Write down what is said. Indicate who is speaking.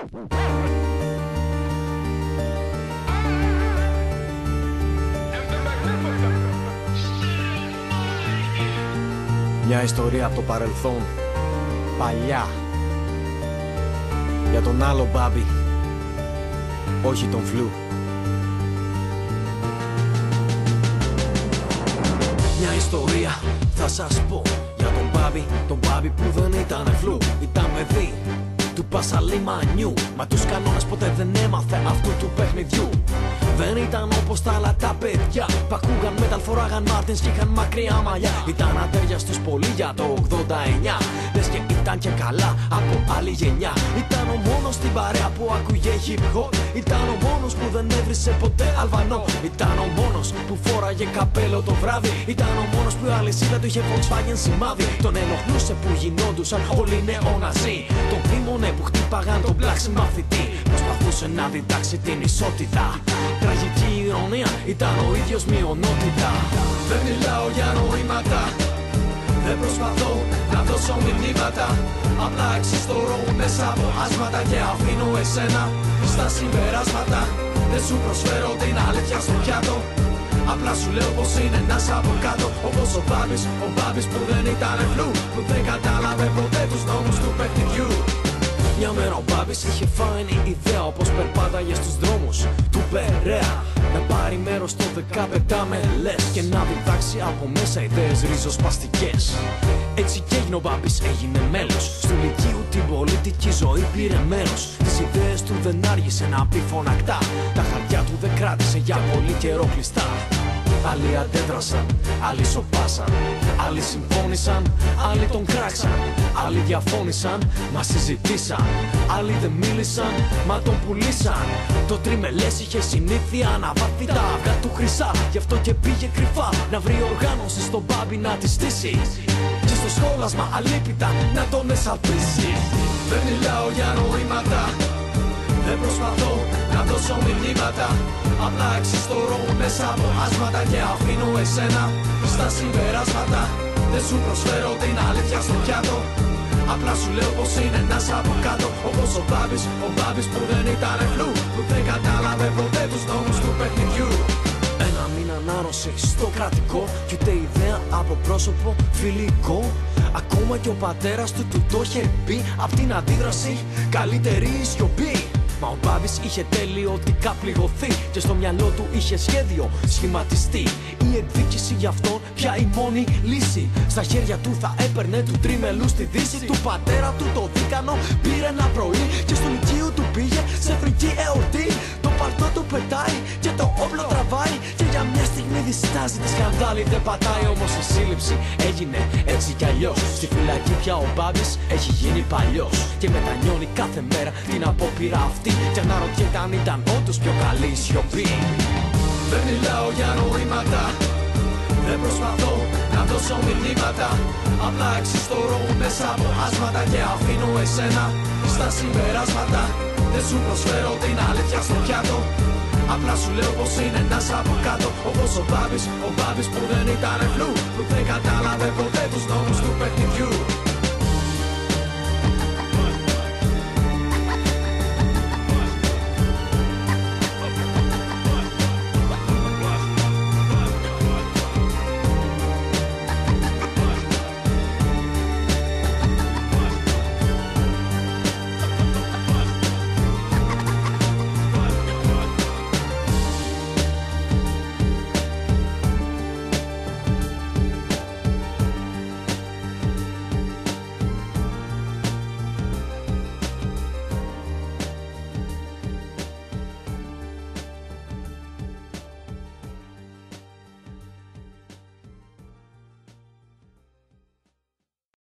Speaker 1: Μια ιστορία από το παρελθόν, παλιά, για τον άλλο Μπάμπη, όχι τον Φλου. Μια ιστορία θα σας πω για τον Μπάμπη που δεν ήταν Φλου. Ήταν παιδί του Πασαλιμανιού, μα τους κανόνες ποτέ δεν έμαθε αυτού του παιχνιδιού. Δεν ήταν όπως τα άλλα τα παιδιά που ακούγαν metal, φοράγαν Μάρτινς και είχαν μακριά μαλλιά. Ήταν ατέριαστος πολύ για το 89, λες και ήταν και καλά από άλλη γενιά. Ήταν ο μόνος στην παρέα που ακούγε hip hop. Ήταν ο μόνος που δεν έβρισε ποτέ Αλβανό. Ήταν ο μόνος που φόραγε καπέλο το βράδυ. Ήταν ο μόνος που η αλυσίδα του είχε Volkswagen σημάδι. Τον ενοχλούσε που γινόντουσαν όλοι νεοναζί. Τον θύμωνε που χτύπαγαν τον black συμμαθητή. Προσπαθούσε να διδάξει την ισότητα. Τραγική ηρωνία, ήταν ο ίδιος μειονότητα. Δεν μιλάω για νοήματα, δεν προσπαθώ να δώσω μηνύματα. Απλά εξιστορώ μέσα από άσματα και αφήνω εσένα στα συμπεράσματα. Δεν σου προσφέρω την αλήθεια στο πιάτο, απλά σου λέω πως είναι ένας από κάτω. Όπως ο Μπάμπης που δεν ήταν Φλου, που δεν κατάλαβε ποτέ τους νόμους του παιχνιδιού. Μια μέρα ο Μπάμπης είχε φάνει ιδέα, όπως περπάταγε στους δρόμους του Περαία, να πάρει μέρος στο 15 μελές και να διδάξει από μέσα ιδέες ριζοσπαστικές. Έτσι κι έγινε ο Μπάμπης, έγινε μέλος του Λυκείου, την πολιτική ζωή πήρε μέρος. Τις ιδέες του δεν άργησε να πει φωνακτά, τα χαρτιά του δεν κράτησε για πολύ καιρό κλειστά. Άλλοι αντέδρασαν, άλλοι σοπάσαν, άλλοι συμφώνησαν, άλλοι τον κράξαν. Άλλοι διαφώνησαν, μα συζητήσαν. Άλλοι δεν μίλησαν, μα τον πουλήσαν. Το τριμελές είχε συνήθεια να βάθει τα αυγά του χρυσά. Γι' αυτό και πήγε κρυφά να βρει οργάνωση στον Μπάμπη να τη στήσει, και στο σχόλασμα αλίπητα να τον εσαπίσει. Δεν μιλάω για νοήματα, δεν προσπαθώ να δώσω μηνύματα. Απλά εξιστορώ μέσα από άσματα και αφήνω εσένα στα συμπεράσματα. Δεν σου προσφέρω την αλήθεια στο πιάτο, απλά σου λέω πως είναι ένας από κάτω. Όπως ο Μπάμπης που δεν ήταν Φλου, που δεν κατάλαβε ποτέ τους νόμους του παιχνιδιού. Ένα μήνα ανάρρωση στο κρατικό κι ούτε ιδέα από πρόσωπο φιλικό. Ακόμα κι ο πατέρας του το είχε πει, απ' την αντίδραση καλύτερη η σιωπή. Μα ο Μπάμπης είχε τελειωτικά πληγωθεί και στο μυαλό του είχε σχέδιο σχηματιστεί. Η εκδίκηση γι' αυτόν πια η μόνη λύση. Στα χέρια του θα έπαιρνε του τρίμελου στη δύση. Του πατέρα του το δίκανο πήρε ένα πρωί και στο Λυκείο του πήγε σε φρική εορτή. Το παλτό του πετάει και το όπλο τραβάει και για μια στιγμή διστάζει, τη σκανδάλη δεν πατάει. Όμως η σύλληψη έγινε έτσι κι αλλιώς. Στη φυλακή πια ο Μπάμπης έχει γίνει παλιός και μετανιώνει κάθε μέρα την απόπειρα αυτή. Και αναρωτιέται αν ήταν όντως πιο καλή η σιωπή. Δεν μιλάω για νοήματα, δεν προσπαθώ να δώσω μηνύματα. Απλά εξιστορώ μέσα από άσματα και αφήνω εσένα στα συμπεράσματα. Δεν σου προσφέρω την αλήθεια στο πιάτο, απλά σου λέω πως είναι ένας από κάτω. Όπως ο Μπάμπης που δεν ήταν Φλου, που δεν κατάλαβε ποτέ τους νόμους του παιχνιδιού.